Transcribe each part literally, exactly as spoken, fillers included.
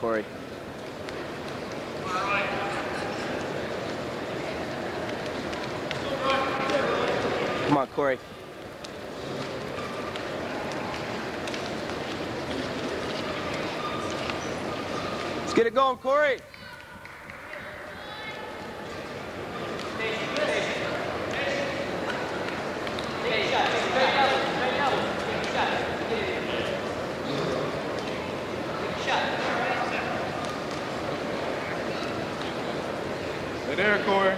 Corey. Come on, Corey. Let's get it going, Corey. Stay there, Corey.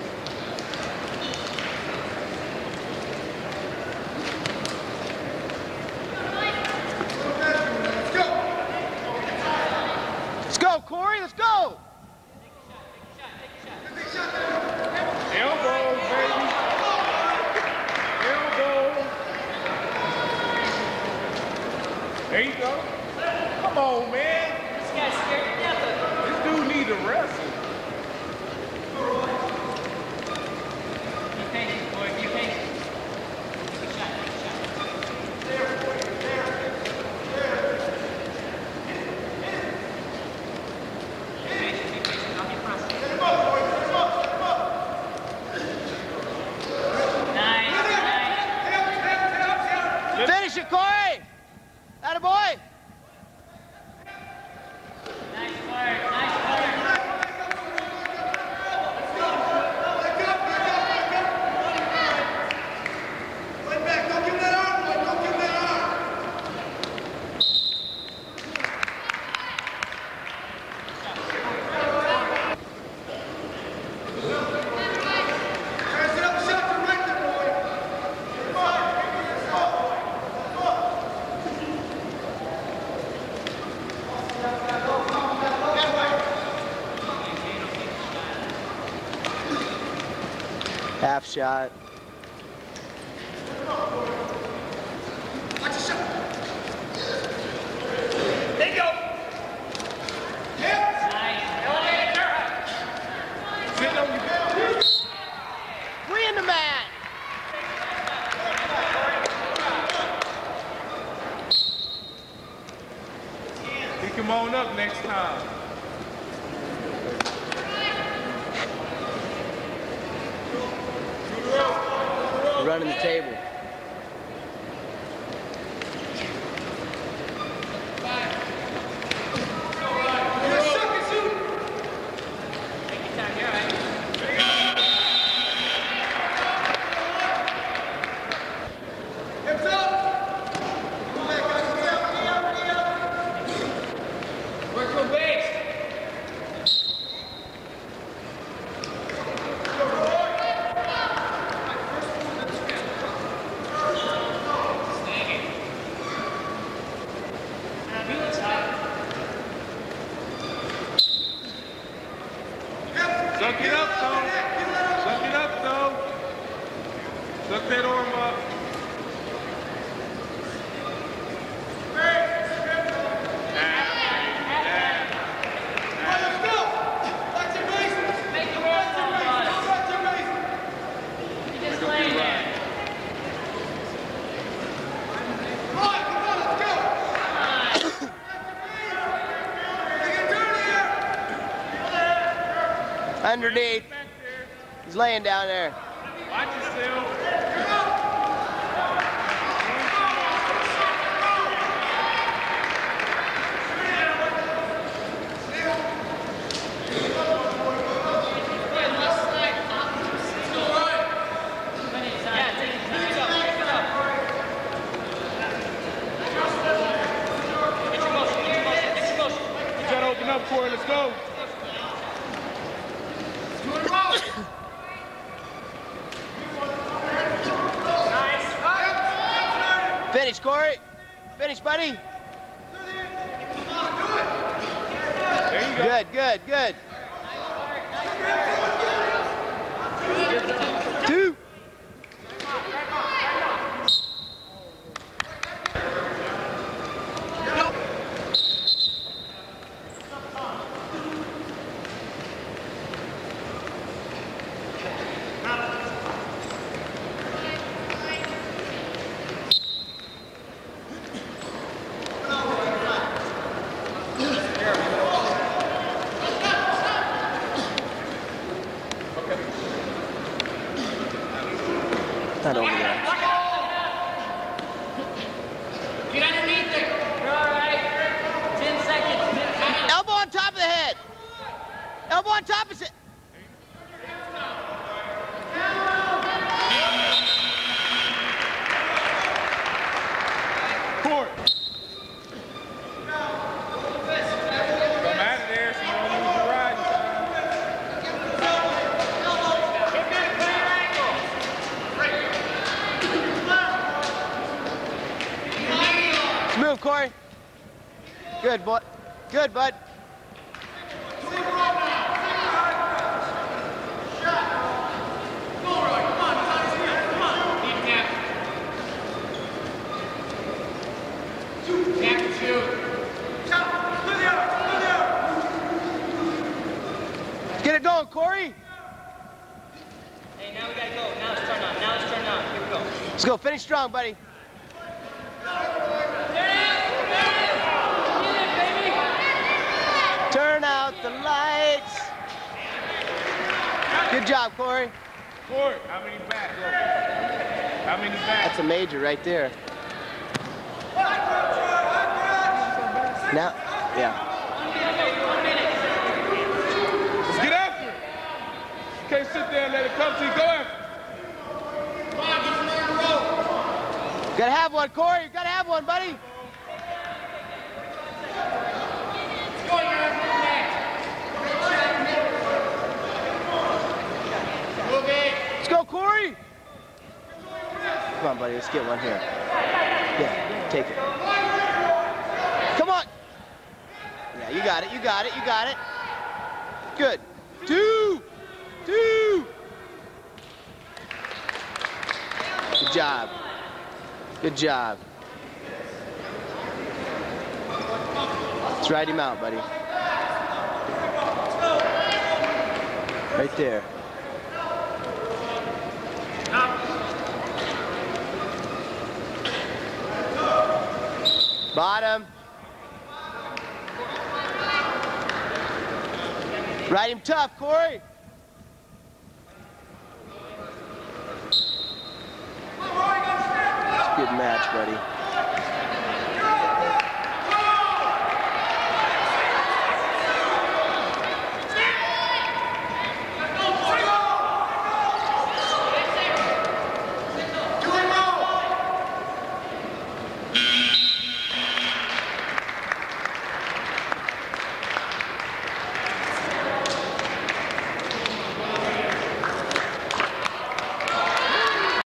Let's go, Corey. Let's go. Elbow, baby. Elbow. There you go. Come on, man. This guy's scared to death. This dude needs to wrestle. Be patient, boy. Be patient. Take a shot. Take a shot. There, boy. There. There. Be patient. Be patient. Don't get frustrated. Get him up, boy. Get him up. Get him up. Nice. Nice. Finish it, Corey. Attaboy. Nice work. Nice work. Half shot. Three in the mat. Pick him on up next time. Running the table. Take your time. You're all right. Work your base. Suck it up, though. Suck it up, though. Suck that arm up. Make the world go on. You just laying there. Underneath. He's laying down there. Watch yourself. You gotta open up, Corey. Let's go. Finish, Corey. Finish, buddy. There you go. Good, good, good. Two. Elbow on top of it. Court. Come out of there so you don't lose your riding time. Move, Corey. Good, boy. Good, bud. Get it going, Corey. Hey, now we gotta go. Now let's turn on. Now let's turn on. Here we go. Let's go. Finish strong, buddy. Turn out the lights. Good job, Corey. Court. How many back? Go. How many back? That's a major right there. Now, yeah. Let's get after it. You can't sit there and let it come to you. Go after it. Gotta have one, Corey. You gotta have one, buddy. Let's go, Corey. Come on, buddy. Let's get one here. Yeah, take it. Come on. Yeah, you got it. You got it. You got it. Good. Two. Two. Good job. Good job. Let's ride him out, buddy. Right there. Bottom. Ride him tough, Corey. It's a good match, buddy.